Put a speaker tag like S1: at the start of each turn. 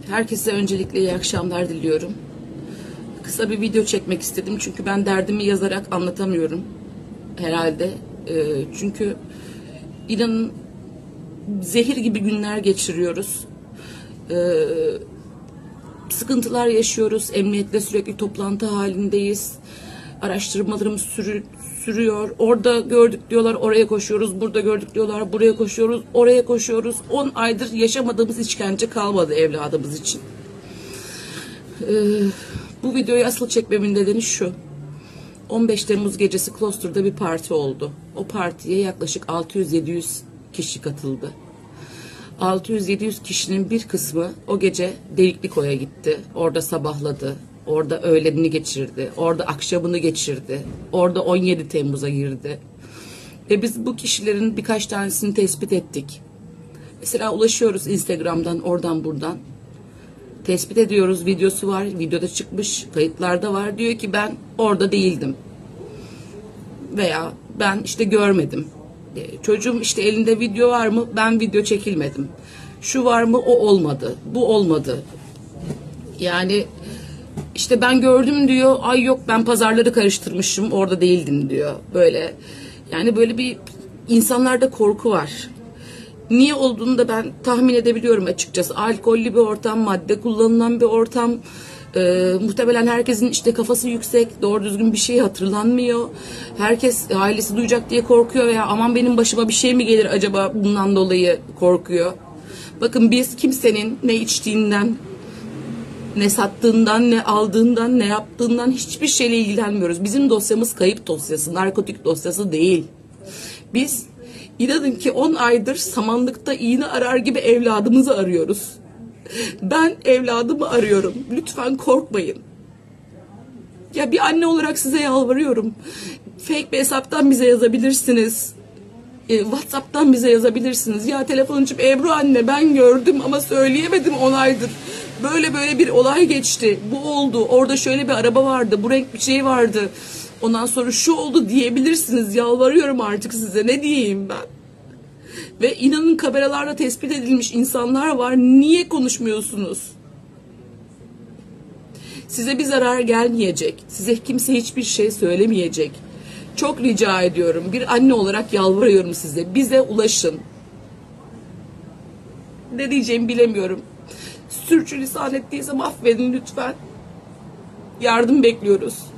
S1: Herkese öncelikle iyi akşamlar diliyorum. Kısa bir video çekmek istedim çünkü ben derdimi yazarak anlatamıyorum herhalde. Çünkü inanın zehir gibi günler geçiriyoruz. Sıkıntılar yaşıyoruz. Emniyetle sürekli toplantı halindeyiz. Araştırmalarımız sürüyor. Orada gördük diyorlar, oraya koşuyoruz. Burada gördük diyorlar, buraya koşuyoruz. Oraya koşuyoruz. 10 aydır yaşamadığımız işkence kalmadı evladımız için. Bu videoyu asıl çekmemin nedeni şu. 15 Temmuz gecesi Kloster'da bir parti oldu. O partiye yaklaşık 600-700 kişi katıldı. 600-700 kişinin bir kısmı o gece Deliklikova'ya gitti. Orada sabahladı. Orada öğlenini geçirdi. Orada akşamını geçirdi. Orada 17 Temmuz'a girdi. Ve biz bu kişilerin birkaç tanesini tespit ettik. Mesela ulaşıyoruz Instagram'dan, oradan buradan. Tespit ediyoruz, videosu var, videoda çıkmış, kayıtlarda var. Diyor ki ben orada değildim. Veya ben işte görmedim. Çocuğum işte elinde video var mı? Ben video çekilmedim. Şu var mı? O olmadı. Bu olmadı. Yani işte ben gördüm diyor. Ay yok ben pazarları karıştırmışım. Orada değildim diyor. Böyle yani böyle bir insanlarda korku var. Niye olduğunu da ben tahmin edebiliyorum açıkçası. Alkollü bir ortam, madde kullanılan bir ortam. Muhtemelen herkesin işte kafası yüksek, doğru düzgün bir şey hatırlanmıyor. Herkes ailesi duyacak diye korkuyor veya aman benim başıma bir şey mi gelir acaba bundan dolayı korkuyor. Bakın biz kimsenin ne içtiğinden, ne sattığından, ne aldığından, ne yaptığından hiçbir şeyle ilgilenmiyoruz. Bizim dosyamız kayıp dosyası, narkotik dosyası değil. Biz inanın ki 10 aydır samanlıkta iğne arar gibi evladımızı arıyoruz. Ben evladımı arıyorum. Lütfen korkmayın. Ya bir anne olarak size yalvarıyorum. Fake bir hesaptan bize yazabilirsiniz. WhatsApp'tan bize yazabilirsiniz. Ya telefon açıp Ebru anne ben gördüm ama söyleyemedim 10 aydır. Böyle bir olay geçti. Bu oldu. Orada şöyle bir araba vardı. Bu renk bir şey vardı. Ondan sonra şu oldu diyebilirsiniz. Yalvarıyorum artık size. Ne diyeyim ben? Ve inanın kameralarla tespit edilmiş insanlar var. Niye konuşmuyorsunuz? Size bir zarar gelmeyecek. Size kimse hiçbir şey söylemeyecek. Çok rica ediyorum. Bir anne olarak yalvarıyorum size. Bize ulaşın. Ne diyeceğimi bilemiyorum. Sürçülisan ettiysem affedin lütfen. Yardım bekliyoruz.